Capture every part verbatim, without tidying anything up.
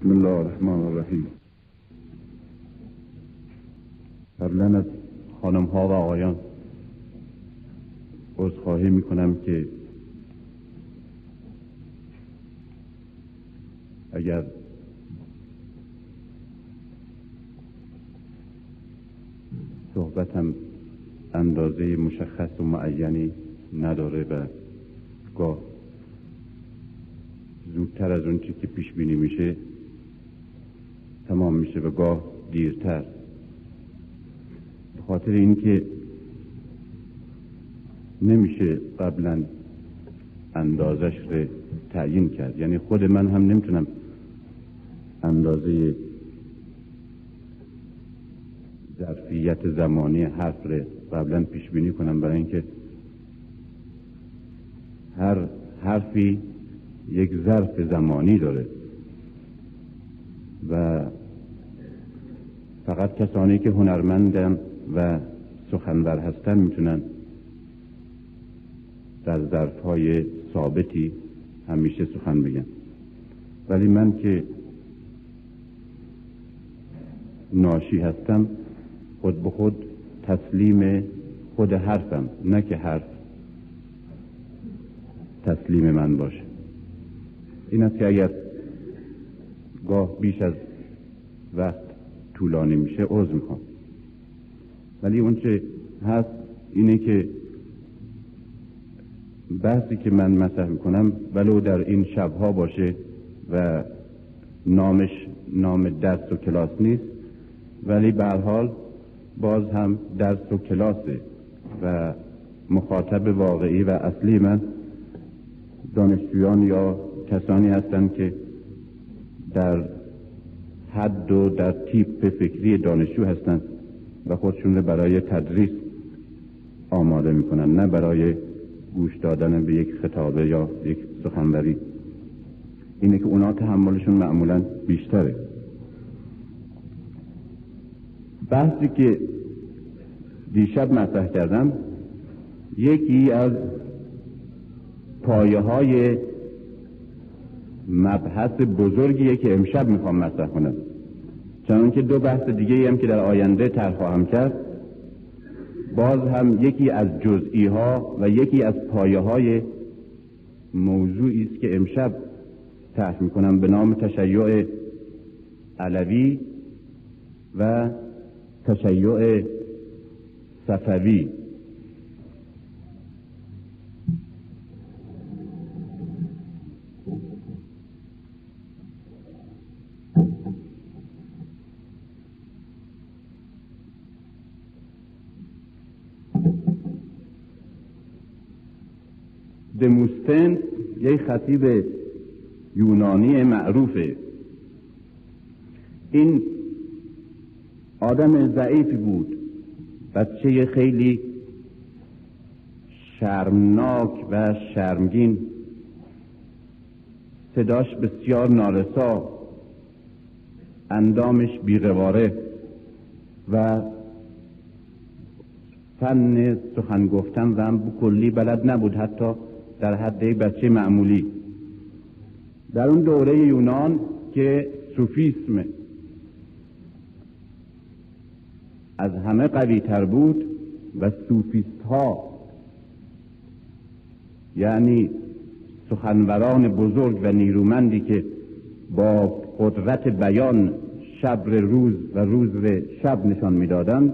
بسم الله الرحمن الرحیم. قبلا از خانم ها و آقایان عذرخواهی می کنم که اگر صحبتم اندازه مشخص و معینی نداره و گاه زودتر از اون چی که پیش بینی میشه تمام میشه و گاه دیرتر، به خاطر اینکه نمیشه قبلا اندازش رو تعیین کرد. یعنی خود من هم نمیتونم اندازه ظرفیت زمانی حرف رو قبلا پیش بینی کنم، برای اینکه هر حرفی یک ظرف زمانی داره و فقط کسانی که هنرمندن و سخنور هستن میتونن در ظرفهای ثابتی همیشه سخن بگن. ولی من که ناشی هستم خود به خود تسلیم خود حرفم، نه که حرف تسلیم من باشه. این است که اگر گاه بیش از وقت طولانی میشه عذر میخوام، ولی اون چه هست اینه که بحثی که من مطرح میکنم ولو در این شبها باشه و نامش نام درس و کلاس نیست، ولی به هر حال باز هم درس و کلاسه و مخاطب واقعی و اصلی من دانشجویان یا کسانی هستند که در حد و در تیپ فکری دانشجو هستند و خودشون رو برای تدریس آماده میکنن، نه برای گوش دادن به یک خطابه یا یک سخنوری. اینه که اونا تحملشون معمولا بیشتره. بحثی که دیشب مطرح کردم یکی از پایه های مبحث بزرگیه که امشب میخوام مطرح کنم، چون که دو بحث دیگه هم که در آینده طرح خواهم کرد باز هم یکی از جزئی ها و یکی از پایه های موضوعی است که امشب طرح میکنم به نام تشیع علوی و تشیع صفوی. دموستن یک خطیب یونانی معروفه. این آدم ضعیفی بود، بچه خیلی شرمناک و شرمگین، صداش بسیار نارسا، اندامش بی‌غواره و فن سخن گفتن و هم کلی بلد نبود، حتی در حد یک بچه معمولی. در اون دوره یونان که صوفیسم از همه قوی تر بود و صوفیست ها یعنی سخنوران بزرگ و نیرومندی که با قدرت بیان شب روز و روز شب نشان میدادند،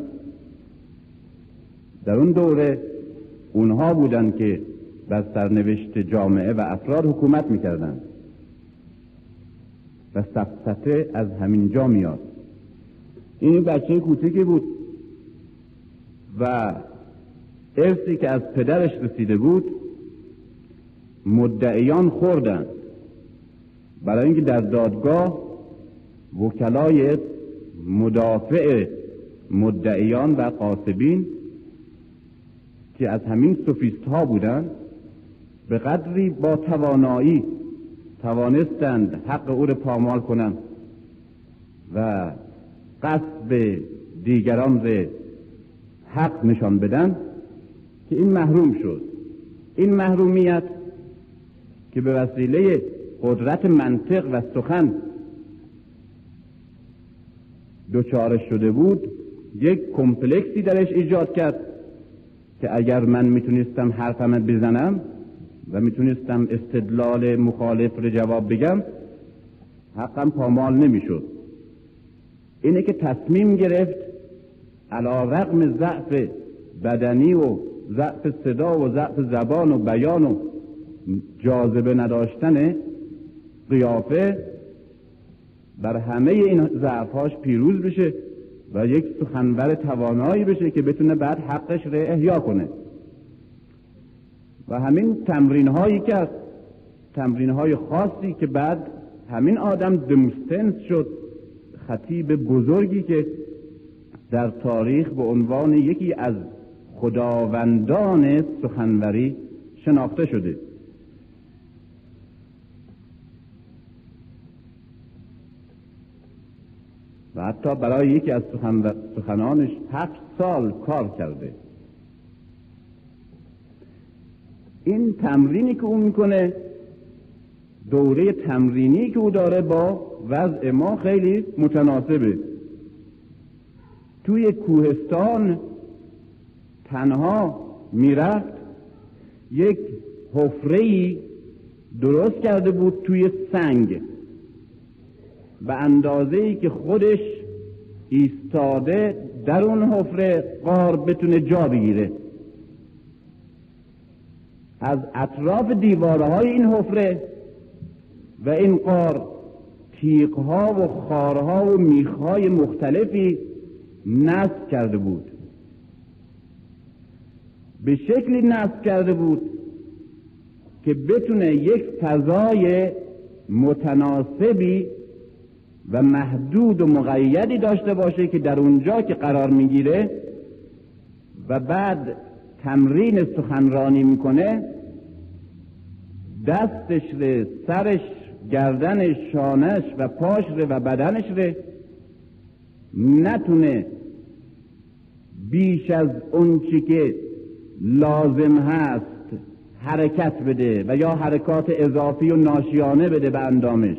در اون دوره اونها بودند که بر سرنوشت جامعه و افراد حکومت میکردند و سفسطه از همین جا میاد. این بچه کوچکی بود و ارثی که از پدرش رسیده بود مدعیان خوردند، برای اینکه در دادگاه وکلای مدافع مدعیان و غاصبین که از همین سوفیست ها بودند به قدری با توانایی توانستند حق او را پامال کنند و قصد دیگران را حق نشان بدن که این محروم شد. این محرومیت که به وسیله قدرت منطق و سخن دچار شده بود یک کمپلکسی درش ایجاد کرد که اگر من میتونستم حرفم بزنم و میتونستم استدلال مخالف رو جواب بگم، حقم پامال نمیشد. اینه که تصمیم گرفت علی رغم ضعف بدنی و ضعف صدا و ضعف زبان و بیان و جاذبه نداشتن قیافه، بر همه این ضعف‌هاش پیروز بشه و یک سخنور توانایی بشه که بتونه بعد حقش رو احیا کنه. و همین تمرین هایی که تمرین های خاصی که بعد همین آدم دموستنس شد، خطیب بزرگی که در تاریخ به عنوان یکی از خداوندان سخنوری شناخته شده. و حتی برای یکی از سخن... سخنانش هفت سال کار کرده. این تمرینی که او میکنه، دوره تمرینی که او داره با وضع ما خیلی متناسبه. توی کوهستان تنها میرفت، یک حفره‌ای درست کرده بود توی سنگ به اندازه‌ای که خودش ایستاده در اون حفره غار بتونه جا بگیره. از اطراف دیوارهای این حفره و این غار تیغ‌ها و خارها و میخ‌های مختلفی نصب کرده بود. به شکلی نصب کرده بود که بتونه یک فضای متناسبی و محدود و مقیدی داشته باشه که در اونجا که قرار میگیره و بعد تمرین سخنرانی میکنه، دستش ره، سرش، گردنش، شانش و پاش ره و بدنش ره نتونه بیش از اون چی که لازم هست حرکت بده و یا حرکات اضافی و ناشیانه بده به اندامش،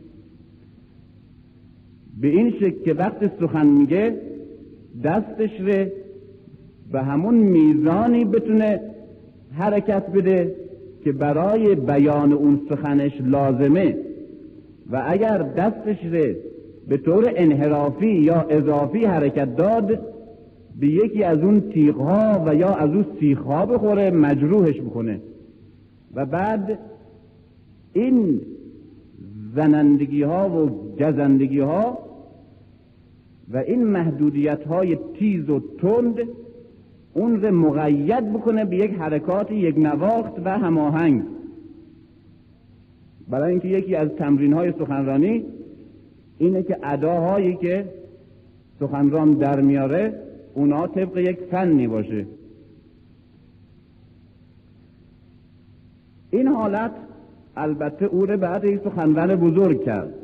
به این شکل که وقت سخن میگه دستش ره به همون میزانی بتونه حرکت بده که برای بیان اون سخنش لازمه، و اگر دستش ره به طور انحرافی یا اضافی حرکت داد به یکی از اون تیغها و یا از اون سیخها بخوره، مجروحش بکنه. و بعد این زنندگی ها و گزندگی ها و این محدودیت های تیز و تند اون رو مقید بکنه به یک حرکات یک نواخت و هماهنگ. برای اینکه یکی از تمرین های سخنرانی اینه که اداهایی که سخنران در میاره اونا طبق یک فنی باشه. این حالت البته او رو بعد یک سخنور بزرگ کرد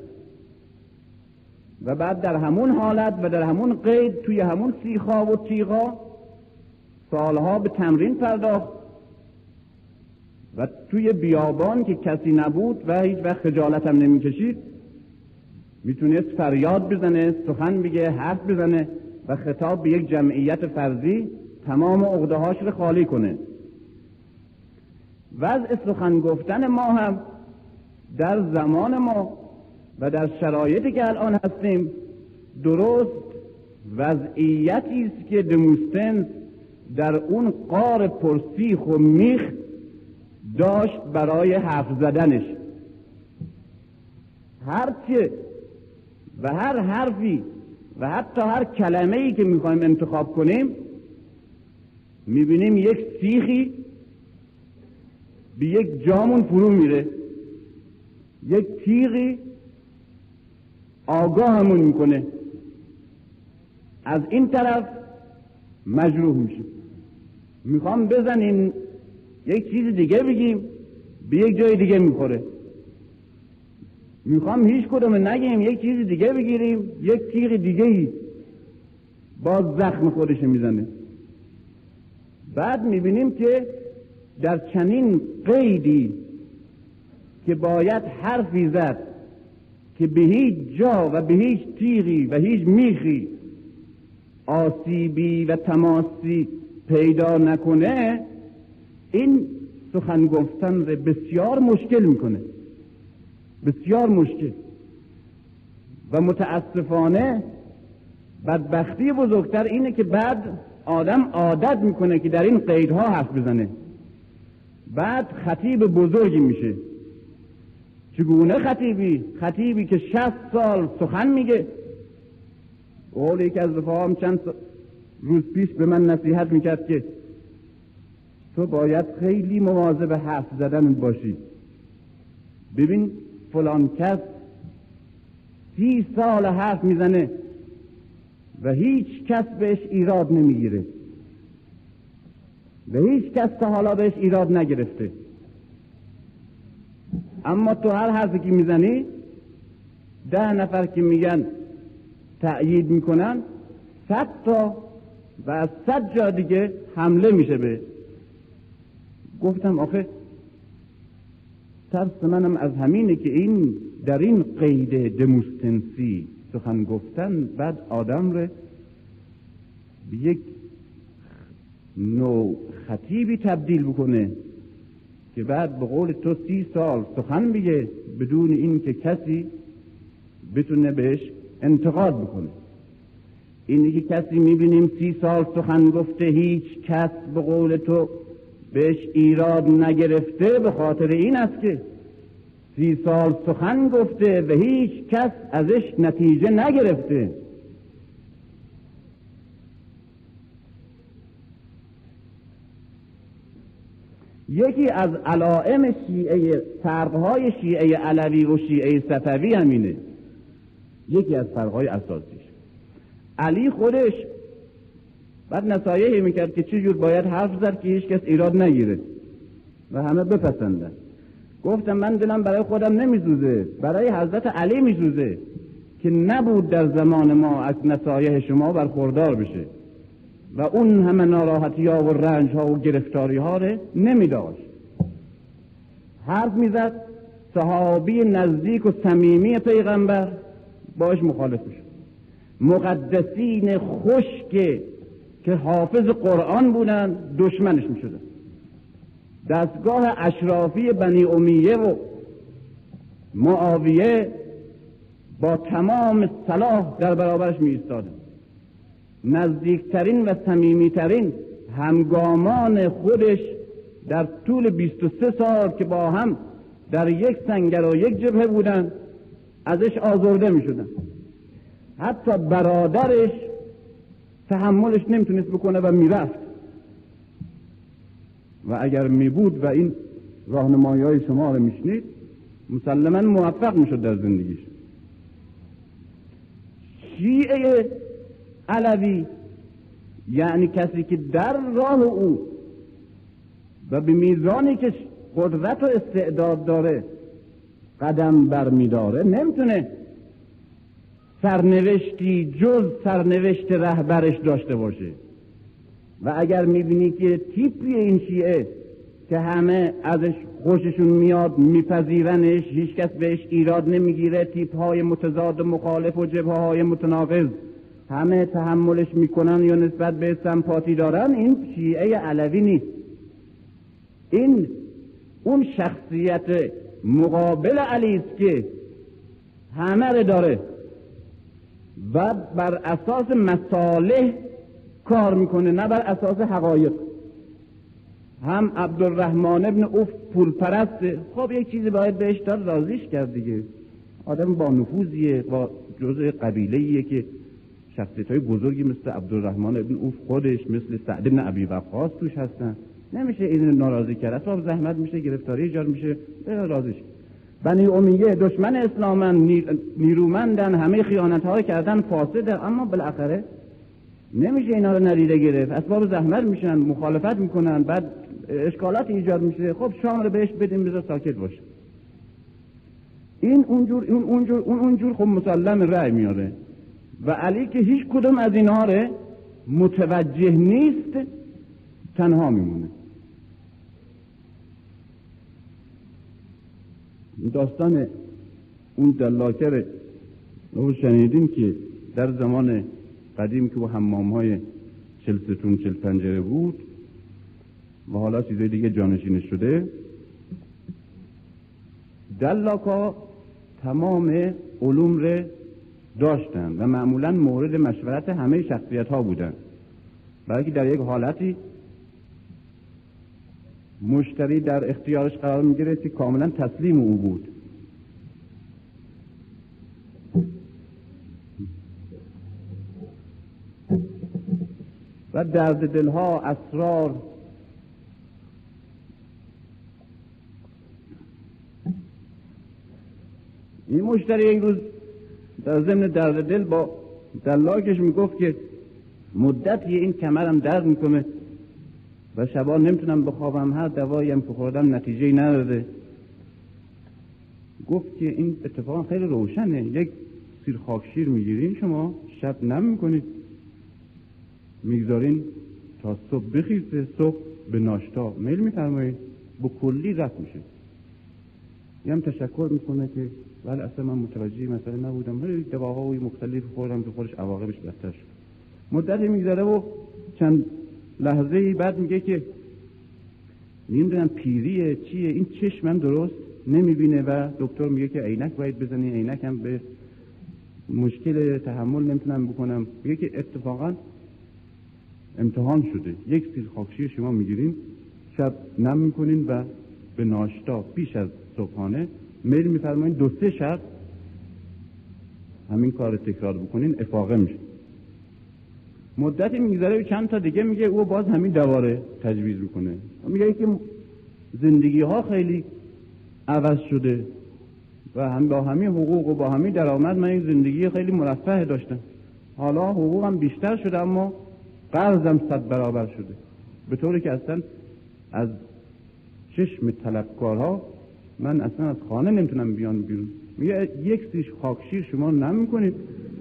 و بعد در همون حالت و در همون قید توی همون سیخا و تیغا سالها به تمرین پرداخت و توی بیابان که کسی نبود و هیچ وقت خجالت هم نمی کشید میتونست فریاد بزنه، سخن بگه، حرف بزنه و خطاب به یک جمعیت فرضی تمام عقده‌هاش رو خالی کنه. وضع سخن گفتن ما هم در زمان ما و در شرایطی که الان هستیم درست وضعیتی است که دموستنس در اون غار پرسیخ و میخ داشت برای حرف زدنش. هر چه و هر حرفی و حتی هر کلمه‌ای که میخوایم انتخاب کنیم میبینیم یک سیخی به یک جامون فرو میره، یک تیغی آگاهمون میکنه، از این طرف مجروح میشه. میخوام بزنیم یک چیز دیگه بگیم به یک جای دیگه میخوره، میخوام هیچ کدوم نگیم یک چیز دیگه بگیریم یک تیغ دیگه ای باز زخم خودش میزنه. بعد میبینیم که در چنین قیدی که باید حرفی زد که به هیچ جا و به هیچ تیغی و هیچ میخی آسیبی و تماسی پیدا نکنه، این سخن گفتن رو بسیار مشکل میکنه، بسیار مشکل. و متاسفانه بدبختی بزرگتر اینه که بعد آدم عادت میکنه که در این قیدها حرف بزنه، بعد خطیب بزرگی میشه. چگونه خطیبی؟ خطیبی که شصت سال سخن میگه. قول یکی از رفاقام چند روز پیش به من نصیحت میکرد که تو باید خیلی مواظب حرف زدن باشی. ببین فلان کس سی سال حرف میزنه و هیچ کس بهش ایراد نمیگیره و هیچ کس تا حالا بهش ایراد نگرفته، اما تو هر حرفی که میزنی ده نفر که میگن تأیید میکنن، صد تا و از صد جا دیگه حمله میشه به. گفتم آخه ترس منم از همینه که این در این قید دموستنسی سخن گفتن بعد آدم رو به یک نوع خطیبی تبدیل بکنه که بعد به قول تو سی سال سخن بگه بدون این که کسی بتونه بهش انتقاد بکنه. اینی که کسی میبینیم سی سال سخن گفته هیچ کس به قول تو بهش ایراد نگرفته، به خاطر این است که سی سال سخن گفته و هیچ کس ازش نتیجه نگرفته. یکی از علائم شیعه، فرقهای شیعه علوی و شیعه صفوی همینه. یکی از فرقهای اساسیش علی خودش بعد نصایحی میکرد که چجور باید حرف زد که هیچ کس ایراد نگیره و همه بپسندن. گفتم من دلم برای خودم نمیسوزه، برای حضرت علی میسوزه که نبود در زمان ما از نصایح شما برخوردار بشه و اون همه ناراحتی ها و رنج ها و گرفتاری ها رو نمیداشت. حرف میزد، صحابی نزدیک و صمیمی پیغمبر باش مخالف میشد. مقدسین خشک که حافظ قرآن بودن دشمنش میشدن. دستگاه اشرافی بنی امیه و معاویه با تمام صلاح در برابرش می ایستادن. نزدیکترین و صمیمیترین همگامان خودش در طول بیست و سه سال که با هم در یک سنگر و یک جبهه بودن ازش آزرده می شدن. حتی برادرش تحملش نمیتونست بکنه و میرفت و اگر می بود و این راهنمایی های شما رو میشنید مسلما موفق میشد در زندگیش. شیعه علوی یعنی کسی که در راه او و به میزانی که قدرت و استعداد داره قدم برمیداره نمیتونه سرنوشتی جز سرنوشت رهبرش داشته باشه. و اگر میبینی که تیپی این شیعه که همه ازش خوششون میاد میپذیرنش، هیچ کس بهش ایراد نمیگیره، تیپ های متضاد و مخالف و جبهه های متناقض همه تحملش میکنن یا نسبت به سمپاتی دارن، این شیعه علوی نیست. این اون شخصیت مقابل علی است که همه رو داره و بر اساس مصالح کار میکنه نه بر اساس حقایق. هم عبدالرحمن ابن اوف پول پرسته، خب یک چیزی باید بهش داد راضیش کرد دیگه، آدم با نفوذیه، با جزء قبیله‌ایه که شخصیت‌های بزرگی مثل عبدالرحمن ابن اوف خودش، مثل سعد بن ابی وقاص توش هستن، نمیشه این ناراضی کرد، اصلا زحمت میشه، گرفتاری ایجاد میشه، راضیش. بنی امیه دشمن اسلامن، نیرومندن، همه خیانت‌ها کردن، فاسده، اما بالاخره نمیشه اینا رو ندیده گرفت، اسباب زحمت میشن، مخالفت میکنن، بعد اشکالات ایجاد میشه، خب شام رو بهش بدیم بذار ساکت باشه. این اونجور این اونجور اون اونجور خب مسلم رأی میاره و علی که هیچ کدوم از اینا رو متوجه نیست تنها میمونه. داستان اون دلاکر رو شنیدین که در زمان قدیم که با حمام های چل ستون چل پنجره بود و حالا چیزای دیگه جانشین شده، دلاکا تمام علوم رو داشتن و معمولا مورد مشورت همه شخصیت ها بودن، برای که در یک حالتی مشتری در اختیارش قرار میگرفت که کاملا تسلیم او بود. و درد دلها، اسرار، این مشتری یک روز در ضمن درد دل با دلاکش میگفت که مدتی این کمرم درد میکنه و شبا نمیتونم بخوابم، هر دوایی هم که خوردم نتیجه نداده. گفت که این اتفاقا خیلی روشنه، یک سیر خاکشیر میگیرین شما، شب نم میکنید، میگذارین تا صبح بخیزه، صبح به ناشتا میل میفرمایید، با کلی رفت میشه. یه هم تشکر میکنه که ولی اصلا من متوجه مسئله نبودم، ولی دواهای مختلف خوردم که خودش عواقبش بدتر شد. مدتی میگذره و چند لحظه بعد میگه که نمیدونم پیریه چیه، این چشمم درست نمیبینه و دکتر میگه که عینک باید بزنی، عینک هم به مشکل تحمل نمیتونم بکنم. میگه که اتفاقا امتحان شده، یک سیر خاکشیر شما میگیرین، شب نم میکنین و به ناشتا پیش از صبحانه میل میفرمایین، دو سه شب همین کار تکرار بکنین افاقه میشه. مدتی میگذره چند تا دیگه میگه او باز همین دواره تجویز میکنه، میگه که زندگی ها خیلی عوض شده و هم با همین حقوق و با همین درآمد من یک زندگی خیلی مرفه داشتم، حالا حقوقم بیشتر شده اما قرضم صد برابر شده، به طوری که اصلا از چشم طلبکارها من اصلا از خانه نمیتونم بیان بیرون. میگه یک سیش خاکشیر شما نم میکنید،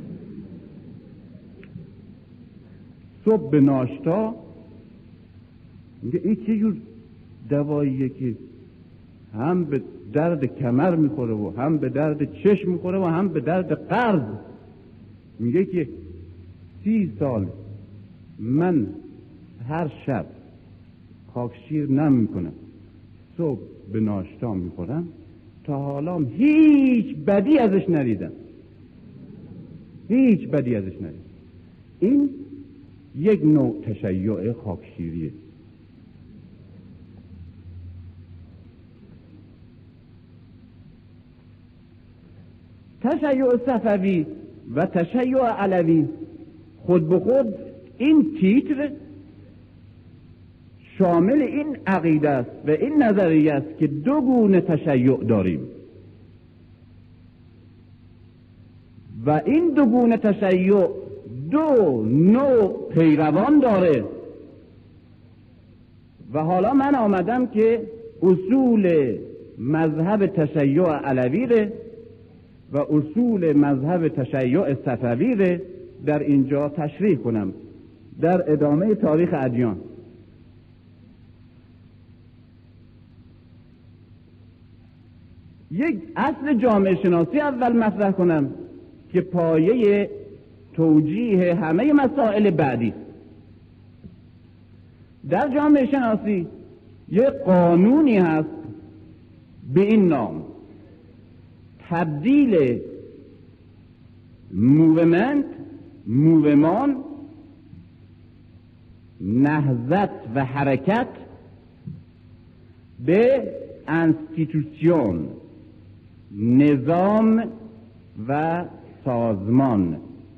صبح به ناشتا، میگه این چه جور دواییه که هم به درد کمر میخوره و هم به درد چشم میخوره و هم به درد قرض. میگه که سی سال من هر شب خاکشیر نم میکنم، صبح به ناشتا میخورم، تا حالا هیچ بدی ازش ندیدم، هیچ بدی ازش ندیدم. این یک نوع تشیع خاکشیریه. تشیع صفوی و تشیع علوی خود به خود این تیتر شامل این عقیده است و این نظریه است که دو گونه تشیع داریم و این دو گونه تشیع دو نوع پیروان داره. و حالا من آمدم که اصول مذهب تشیع علوی ره و اصول مذهب تشیع صفوی ره در اینجا تشریح کنم در ادامه تاریخ ادیان. یک اصل جامعه شناسی اول مطرح کنم که پایه توجیه همه مسائل بعدی. در جامعه شناسی یک قانونی هست به این نام، تبدیل موومنت، موومان، نهضت و حرکت به انستیتوسیون، نظام و سازمان.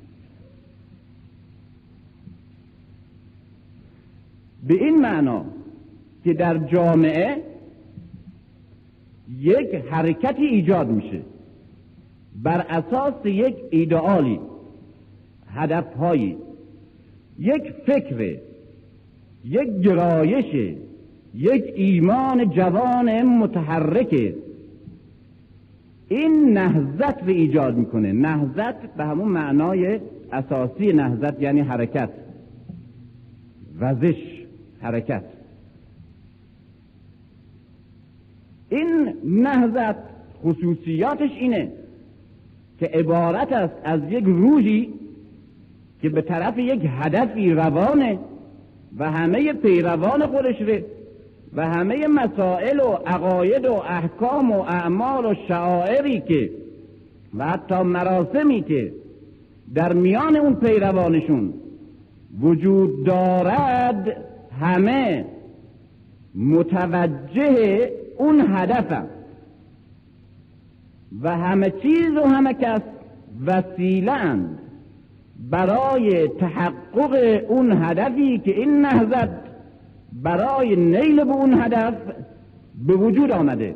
به این معنا که در جامعه یک حرکتی ایجاد میشه بر اساس یک ایدئالی، هدفهایی، یک فکر، یک گرایش، یک ایمان جوان متحرک. این نهضت رو ایجاد میکنه. نهضت به همون معنای اساسی نهضت یعنی حرکت، وزش، حرکت. این نهضت خصوصیاتش اینه که عبارت است از یک روحی که به طرف یک هدفی روانه و همه پیروان خودش ره و همه مسائل و عقاید و احکام و اعمال و شعائری که و حتی مراسمی که در میان اون پیروانشون وجود دارد همه متوجه اون هدف و همه چیز و همه کس وسیله اند برای تحقق اون هدفی که این نهضت برای نیل به اون هدف به وجود آمده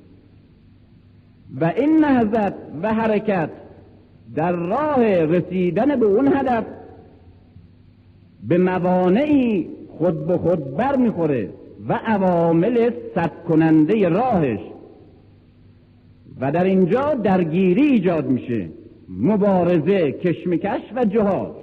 و این نهضت و حرکت در راه رسیدن به اون هدف به موانعی خود به خود بر میخوره و عوامل سد کننده راهش و در اینجا درگیری ایجاد میشه، مبارزه، کشمکش و جهاد.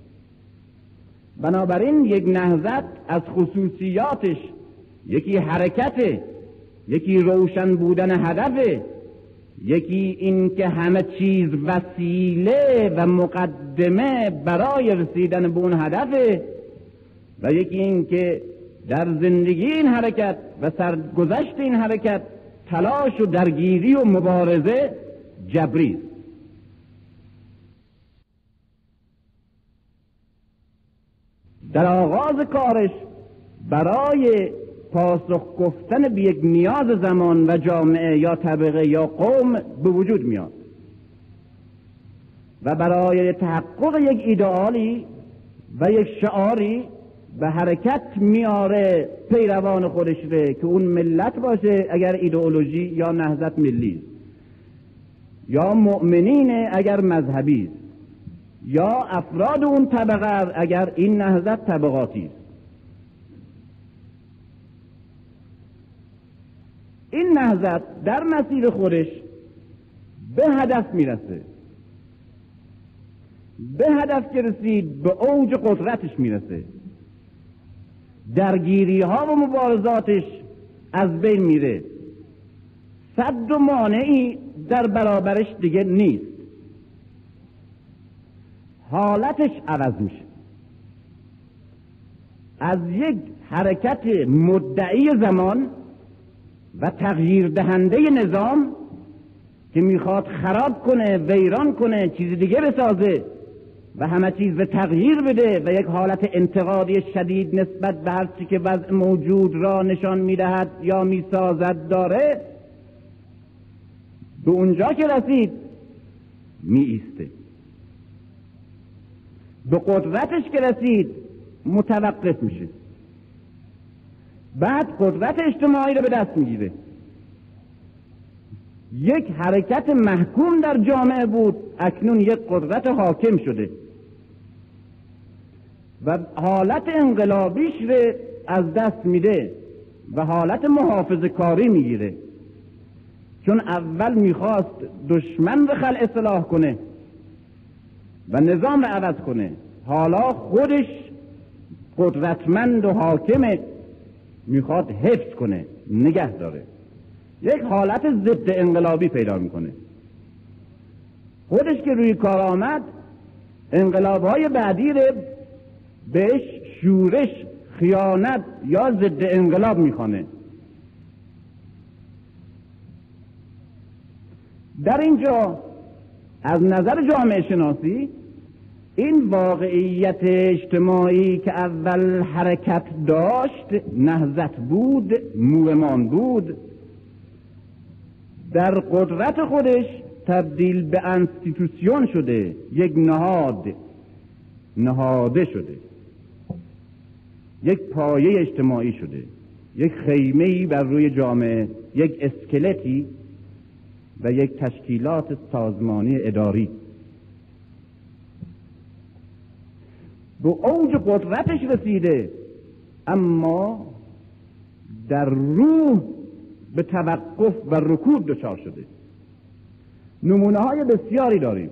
بنابراین یک نهضت از خصوصیاتش یکی حرکته، یکی روشن بودن هدفه، یکی این که همه چیز وسیله و مقدمه برای رسیدن به اون هدفه و یکی این که در زندگی این حرکت و سرگذشت این حرکت تلاش و درگیری و مبارزه جبری است. در آغاز کارش برای پاسخ گفتن به یک نیاز زمان و جامعه یا طبقه یا قوم به وجود میاد و برای تحقق یک ایدئالی و یک شعاری به حرکت میاره پیروان خودش ره که اون ملت باشه اگر ایدئولوژی یا نهضت ملی یا مؤمنین اگر مذهبی است یا افراد اون طبقه اگر این نهضت طبقاتی است. این نهضت در مسیر خودش به هدف میرسه، به هدف که رسید به اوج قدرتش میرسه، درگیری ها و مبارزاتش از بین میره، صد و مانعی در برابرش دیگه نیست، حالتش عوض میشه از یک حرکت مدعی زمان و تغییر دهنده نظام که میخواد خراب کنه، ویران کنه، چیز دیگه بسازه و همه چیز به تغییر بده و یک حالت انتقادی شدید نسبت به هر چی که وضع موجود را نشان میدهد یا میسازد داره، به اونجا که رسید می ایسته، به قدرتش که رسید متوقف میشه، بعد قدرت اجتماعی رو به دست میگیره. یک حرکت محکوم در جامعه بود، اکنون یک قدرت حاکم شده و حالت انقلابیش رو از دست میده و حالت محافظه کاری میگیره، چون اول میخواست دشمن رو خلع اصلاح کنه و نظام رو عوض کنه، حالا خودش قدرتمند و حاکمه، میخواد حفظ کنه، نگه داره، یک حالت ضد انقلابی پیدا میکنه. خودش که روی کار آمد انقلابهای بعدی رو بهش شورش، خیانت یا ضد انقلاب میخوانه. در اینجا از نظر جامعه شناسی این واقعیت اجتماعی که اول حرکت داشت، نهضت بود، مومان بود، در قدرت خودش تبدیل به انستیتوسیون شده، یک نهاد، نهاده شده، یک پایه اجتماعی شده، یک خیمه‌ای بر روی جامعه، یک اسکلتی و یک تشکیلات سازمانی اداری. به اوج قدرتش رسیده، اما در روح به توقف و رکود دچار شده. نمونه های بسیاری داریم.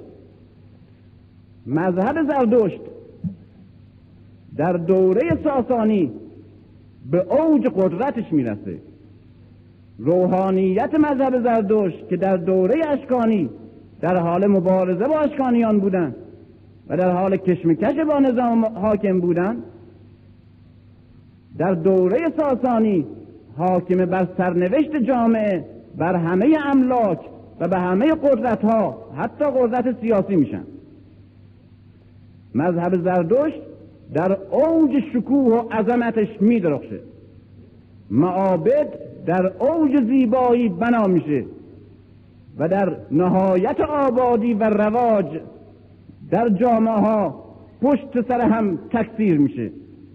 مذهب زرتشت در دوره ساسانی به اوج قدرتش میرسه. روحانیت مذهب زرتشت که در دوره اشکانی در حال مبارزه با اشکانیان بودند و در حال کشمکش با نظام حاکم بودند، در دوره ساسانی حاکم بر سرنوشت جامعه، بر همه املاک و به همه قدرت‌ها، حتی قدرت سیاسی میشن. مذهب زرتشت در اوج شکوه و عظمتش میدرخشه، معابد در اوج زیبایی بنا میشه و در نهایت آبادی و رواج در جامعه ها پشت سر هم تکثیر میشه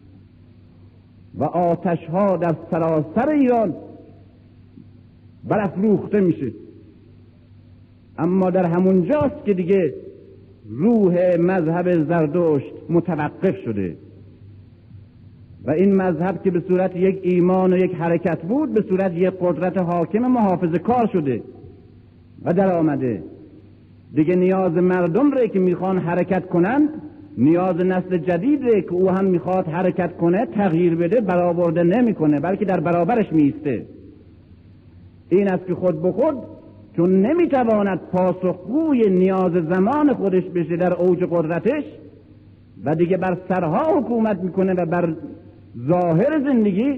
و آتش ها در سراسر ایران برافروخته میشه. اما در همون جاست که دیگه روح مذهب زرتشت متوقف شده و این مذهب که به صورت یک ایمان و یک حرکت بود، به صورت یک قدرت حاکم محافظه کار شده و در آمده. دیگه نیاز مردم ره که میخوان حرکت کنند، نیاز نسل جدید ره که او هم میخواد حرکت کنه، تغییر بده، برآورده نمیکنه، بلکه در برابرش میسته. این است که خود به خود چون نمیتواند پاسخگوی نیاز زمان خودش بشه در اوج قدرتش و دیگه بر سرها حکومت میکنه و بر ظاهر زندگی،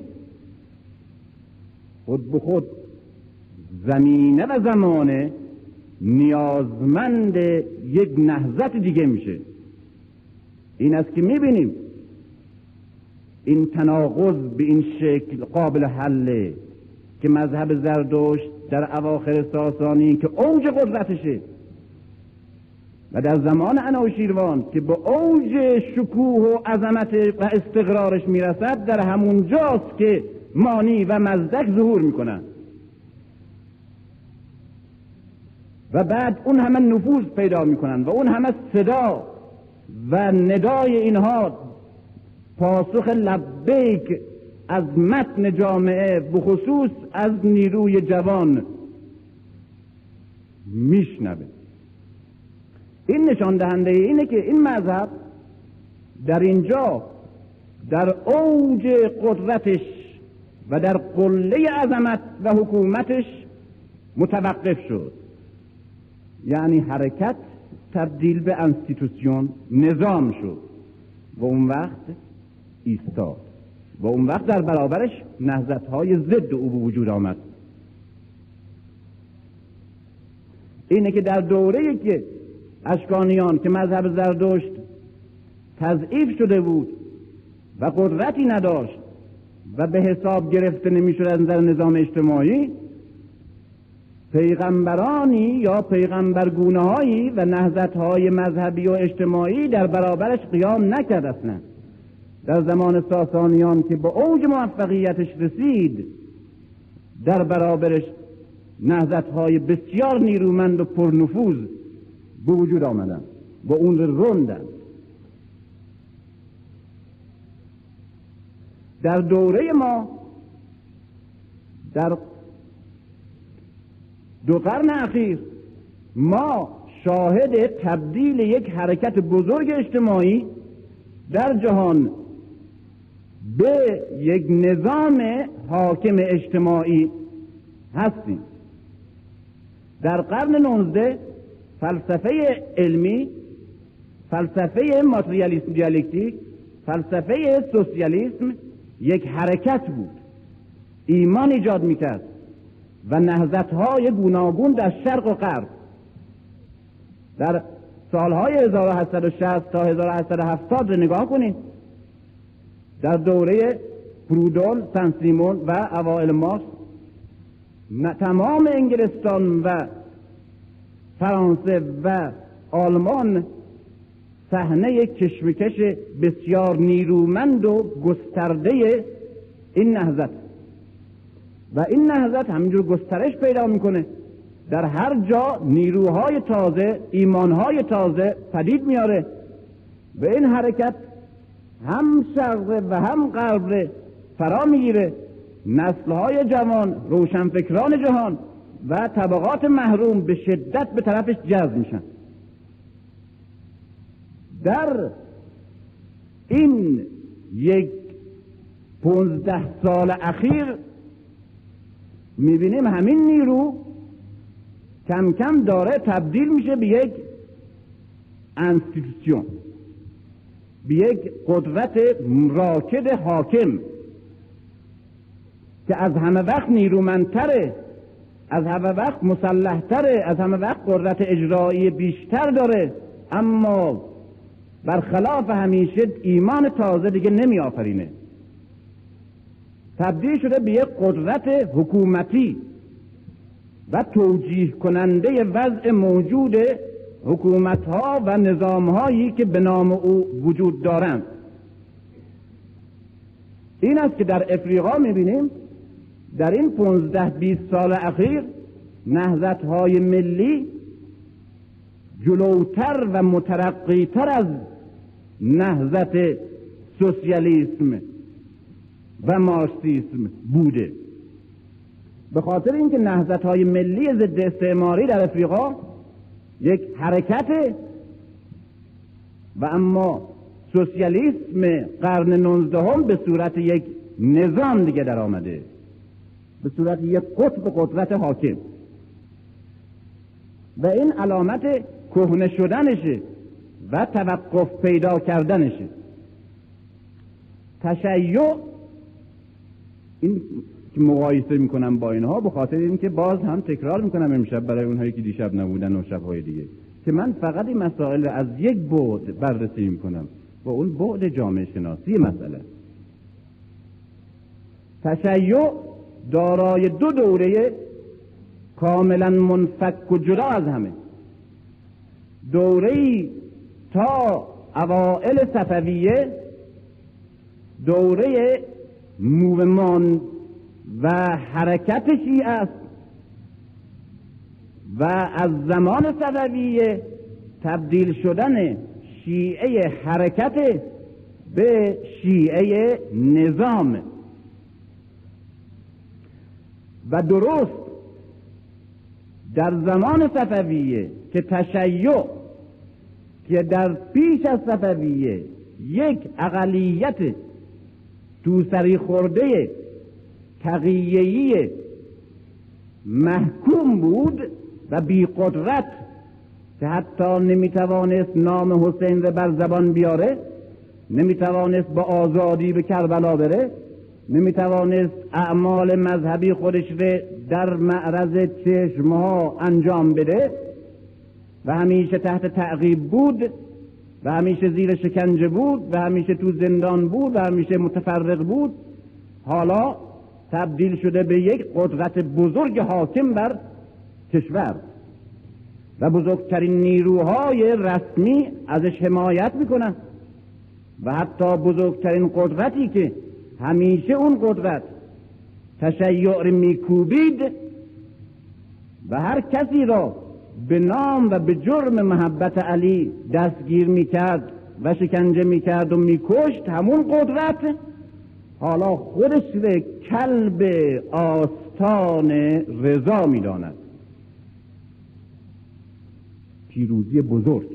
خود به خود زمینه و زمانه نیازمند یک نهضت دیگه میشه. این است که میبینیم این تناقض به این شکل قابل حله که مذهب زرتشت در اواخر ساسانی که اوج قدرتشه و در زمان انوشیروان که به اوج شکوه و عظمت و استقرارش میرسد، در همون جاست که مانی و مزدک ظهور میکنن و بعد اون همه نفوذ پیدا میکنن و اون همه صدا و ندای اینها پاسخ لبیک از متن جامعه، بخصوص از نیروی جوان میشنوه. این نشان دهنده اینه که این مذهب در اینجا در اوج قدرتش و در قله عظمت و حکومتش متوقف شد، یعنی حرکت تبدیل به انستیتوسیون، نظام شد و اون وقت ایستاد و اون وقت در برابرش نهضت‌های ضد او به وجود آمد. اینه که در دوره‌ای که اشکانیان که مذهب زرتشت تضعیف شده بود و قدرتی نداشت و به حساب گرفته نمی‌شد از نظر نظام اجتماعی، پیغمبرانی یا پیغمبرگونه‌هایی و نهضت‌های مذهبی و اجتماعی در برابرش قیام نکرد. اصلا در زمان ساسانیان که به اوج موفقیتش رسید، در برابرش نهضت‌های بسیار نیرومند و پرنفوذ به وجود آمدن و اون رو رندن. در دوره ما در دو قرن اخیر ما شاهد تبدیل یک حرکت بزرگ اجتماعی در جهان به یک نظام حاکم اجتماعی هستیم. در قرن نوزده فلسفه علمی، فلسفه ماتریالیسم دیالکتیک، فلسفه سوسیالیسم یک حرکت بود، ایمان ایجاد میکرد و نهضت‌های گوناگون در شرق و غرب. در سالهای هزار و هشتصد و شصت تا هزار و هشتصد و هفتاد رو نگاه کنید، در دوره پرودول، سن سیمون و اوائل مارکس، تمام انگلستان و فرانسه و آلمان صحنه کشمکش بسیار نیرومند و گسترده این نهضت و این نهضت همینجور گسترش پیدا میکنه. در هر جا نیروهای تازه، ایمانهای تازه پدید میاره و این حرکت هم شرق و هم غرب فرا میگیره. نسلهای جوان، روشنفکران جهان و طبقات محروم به شدت به طرفش جذب میشن. در این یک پونزده سال اخیر میبینیم همین نیرو کم کم داره تبدیل میشه به یک انستیتوسیون، به یک قدرت راکد حاکم که از همه وقت نیرومندتره، از همه وقت مسلحتره، از همه وقت قدرت اجرایی بیشتر داره، اما برخلاف همیشه ایمان تازه دیگه نمی آفرینه. تبدیل شده به یک قدرت حکومتی و توجیه کننده وضع موجود حکومت‌ها و نظام‌هایی که به نام او وجود دارند. این است که در افریقا می‌بینیم در این پانزده بیست سال اخیر نهضت‌های ملی جلوتر و مترقی‌تر از نهضت سوسیالیسم و مارکسیسم بوده، به خاطر اینکه نهضت‌های ملی ضد استعماری در افریقا یک حرکت و اما سوسیالیسم قرن نوزدهم به صورت یک نظام دیگه در آمده، به صورت یک قطب قدرت حاکم، و این علامت کهنه شدنشه و توقف پیدا کردنشه. تشیع، این که مقایسه میکنم با اینها به خاطر اینکه باز هم تکرار میکنم امشب برای اونهایی که دیشب نبودن و شبهای دیگه، که من فقط این مسائل از یک بعد بررسی میکنم و اون بعد جامعه شناسی مسئله. تشیع دارای دو دوره کاملا منفک و جدا از همه، دوره‌ای تا اوائل صفویه دوره موومان و حرکت شیعه است و از زمان صفویه تبدیل شدن شیعه حرکت به شیعه نظام. و درست در زمان صفویه که تشیع که در پیش از صفویه یک اقلیت توسری خورده تقیه‌ای محکوم بود و بی قدرت که حتی نمیتوانست نام حسین رو بر زبان بیاره، نمیتوانست با آزادی به کربلا بره، نمیتوانست اعمال مذهبی خودش رو در معرض چشمها انجام بده و همیشه تحت تعقیب بود و همیشه زیر شکنجه بود و همیشه تو زندان بود و همیشه متفرق بود. حالا تبدیل شده به یک قدرت بزرگ حاکم بر کشور و بزرگترین نیروهای رسمی ازش حمایت میکنن و حتی بزرگترین قدرتی که همیشه اون قدرت تشیع میکوبید و هر کسی را به نام و به جرم محبت علی دستگیر میکرد و شکنجه میکرد و میکشت، همون قدرت حالا خودش رو کلب آستان رضا میداند. پیروزی بزرگ.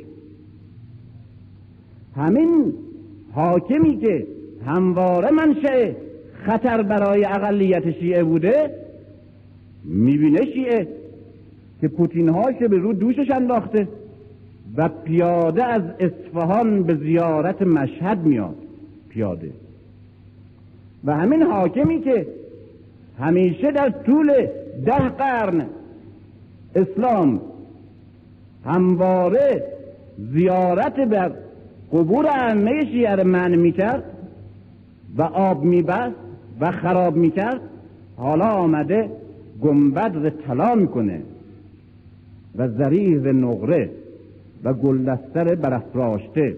همین حاکمی که همواره منشأ خطر برای اقلیت شیعه بوده، میبینه شیعه که پوتین هاش به رو دوشش انداخته و پیاده از اصفهان به زیارت مشهد میاد پیاده. و همین حاکمی که همیشه در طول ده قرن اسلام همواره زیارت بر قبور ائمه شیعه را منع میکرد و آب میبست و خراب میکرد، حالا آمده گنبد را طلا میکنه و زریر نقره و گلدستر برافراشته.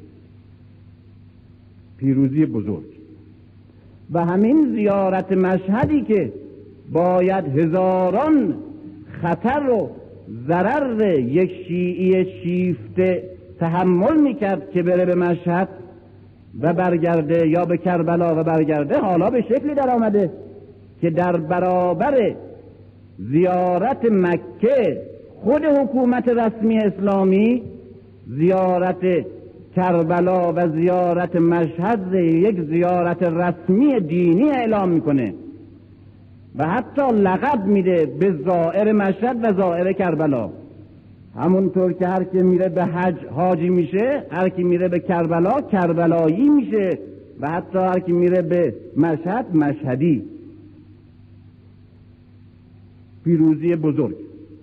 پیروزی بزرگ. و همین زیارت مشهدی که باید هزاران خطر و ضرر یک شیعی شیفته تحمل میکرد که بره به مشهد و برگرده یا به کربلا و برگرده، حالا به شکلی در آمده که در برابر زیارت مکه خود حکومت رسمی اسلامی زیارت کربلا و زیارت مشهد یک زیارت رسمی دینی اعلام میکنه و حتی لقب میده به زائر مشهد و زائر کربلا. همونطور که هر کی میره به حج حاجی میشه، هر کی میره به کربلا کربلایی میشه و حتی هر کی میره به مشهد مشهدی. پیروزی بزرگ.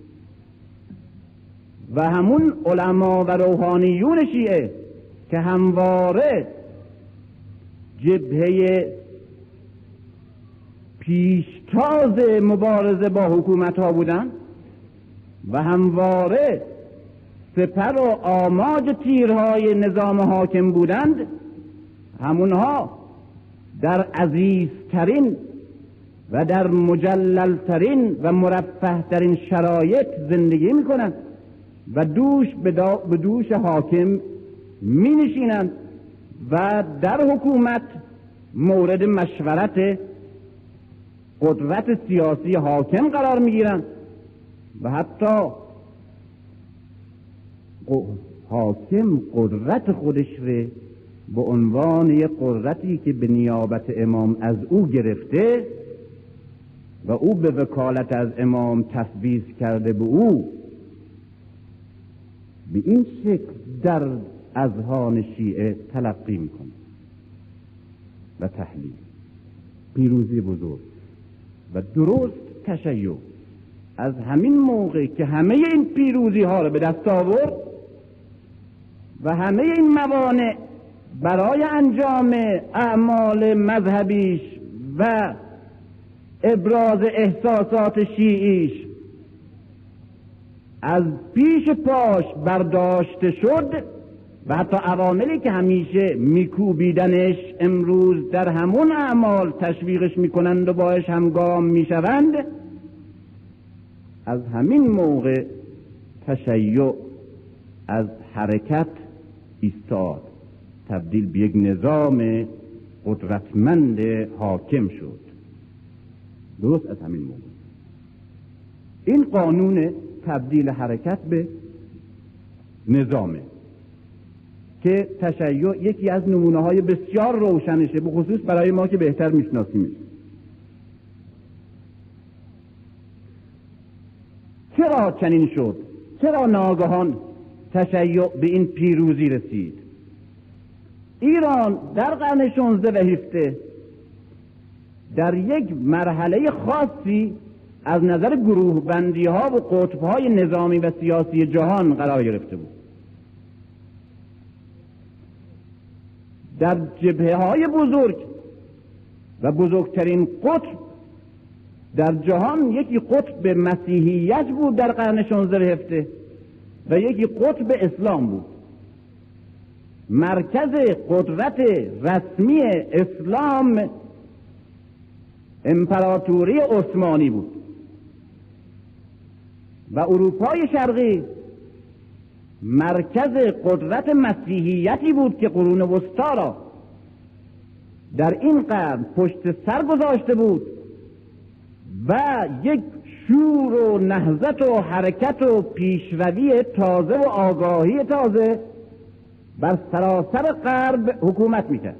و همون علما و روحانیون شیعه که همواره جبهه پیشتاز مبارزه با حکومت ها بودن و همواره سپر و آماج تیرهای نظام حاکم بودند، همونها در عزیزترین و در مجللترین و مرفهترین شرایط زندگی میکنند و دوش به دوش حاکم می نشینند و در حکومت مورد مشورت قدرت سیاسی حاکم قرار می گیرند و حتی حاکم قدرت خودش رو به عنوان یک قدرتی که به نیابت امام از او گرفته و او به وکالت از امام تفویض کرده به او، به این شکل در اذهان شیعه تلقی میکنه و تحلیل. پیروزی بزرگ و درست تشیع از همین موقع که همه این پیروزی ها رو به دست آورد و همه این موانع برای انجام اعمال مذهبیش و ابراز احساسات شیعیش از پیش پاش برداشته شد و حتی عواملی که همیشه میکوبیدنش امروز در همون اعمال تشویقش میکنند و باش همگام میشوند، از همین موقع تشیع از حرکت ایستاد، تبدیل به یک نظام قدرتمند حاکم شد. درست از همین موقع این قانون تبدیل حرکت به نظامه که تشیع یکی از نمونه های بسیار روشنشه، به خصوص برای ما که بهتر میشناسیمش. چرا چنین شد؟ چرا ناگهان تشیع به این پیروزی رسید؟ ایران در قرن شانزده و هفده در یک مرحله خاصی از نظر گروه بندی ها و قطب های نظامی و سیاسی جهان قرار گرفته بود. در جبهه های بزرگ و بزرگترین قطب در جهان یکی قطب مسیحیت بود در قرن شانزده هفته و یکی قطب اسلام بود. مرکز قدرت رسمی اسلام امپراتوری عثمانی بود و اروپای شرقی مرکز قدرت مسیحیتی بود که قرون وسطا را در این قرن پشت سر گذاشته بود و یک شور و نهضت و حرکت و پیشروی تازه و آگاهی تازه بر سراسر غرب حکومت میکرد.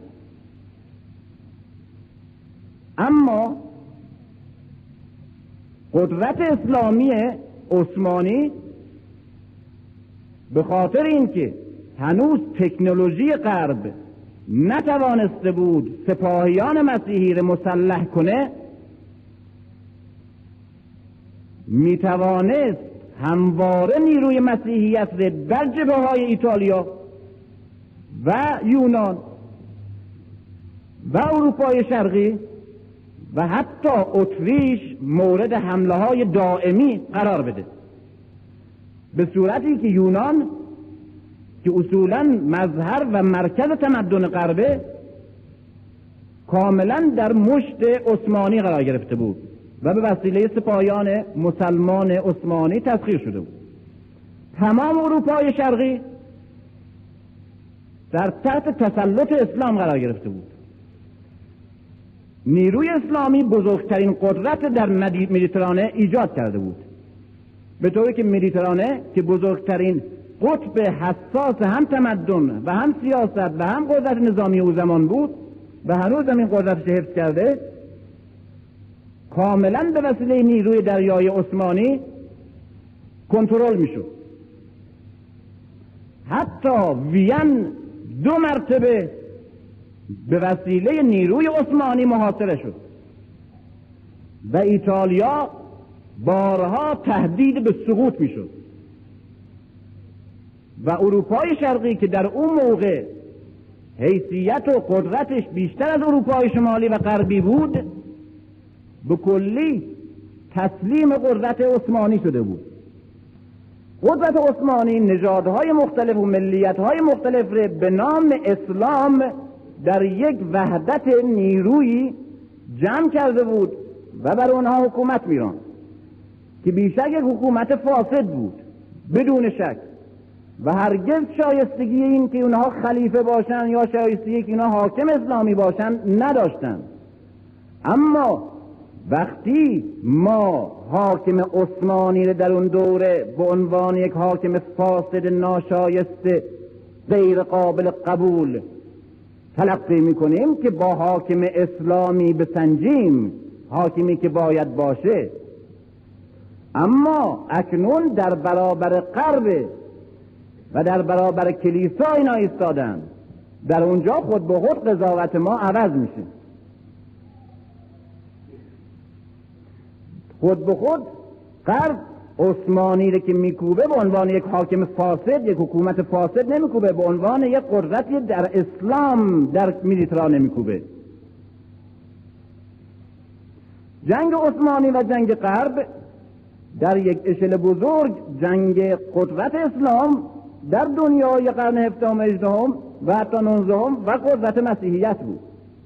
اما قدرت اسلامی عثمانی به خاطر اینکه هنوز تکنولوژی غرب نتوانسته بود سپاهیان مسیحی را مسلح کنه، میتوانست همواره نیروی مسیحیت را در جبهه‌های ایتالیا و یونان و اروپای شرقی و حتی اتریش مورد حمله های دائمی قرار بده، به صورتی که یونان که اصولاً مظهر و مرکز تمدن غربه کاملاً در مشت عثمانی قرار گرفته بود و به وسیله سپاهیان مسلمان عثمانی تسخیر شده بود. تمام اروپای شرقی در تحت تسلط اسلام قرار گرفته بود. نیروی اسلامی بزرگترین قدرت در مدیترانه ایجاد کرده بود، به طوری که مدیترانه که بزرگترین قطب حساس هم تمدن و هم سیاست و هم قدرت نظامی او زمان بود و هنوز هم این قدرتش حفظ کرده، کاملا به وسیله نیروی دریای عثمانی کنترل میشد. حتی وین دو مرتبه به وسیله نیروی عثمانی محاصره شد و ایتالیا بارها تهدید به سقوط میشد و اروپای شرقی که در اون موقع حیثیت و قدرتش بیشتر از اروپای شمالی و غربی بود، به کلی تسلیم قدرت عثمانی شده بود. قدرت عثمانی نژادهای مختلف و ملیتهای مختلف را به نام اسلام در یک وحدت نیرویی جمع کرده بود و بر آنها حکومت می‌راند که بیشک یک حکومت فاسد بود بدون شک، و هرگز شایستگی این که اونها خلیفه باشن یا شایستگی که اونها حاکم اسلامی باشن نداشتن. اما وقتی ما حاکم عثمانی را در اون دوره به عنوان یک حاکم فاسد ناشایسته غیر قابل قبول تلقی میکنیم که با حاکم اسلامی بسنجیم، حاکمی که باید باشه، اما اکنون در برابر غرب و در برابر کلیسا اینا ایستادن، در اونجا خود به خود قضاوت ما عوض میشه. خود به خود غرب عثمانی رو که میکوبه به عنوان یک حاکم فاسد، یک حکومت فاسد نمیکوبه، به عنوان یک قدرتی در اسلام در مدیترانه میکوبه. جنگ عثمانی و جنگ غرب در یک اشل بزرگ جنگ قدرت اسلام در دنیای قرن هفدهم هجدهم و حتی نوزدهم و قدرت مسیحیت بود.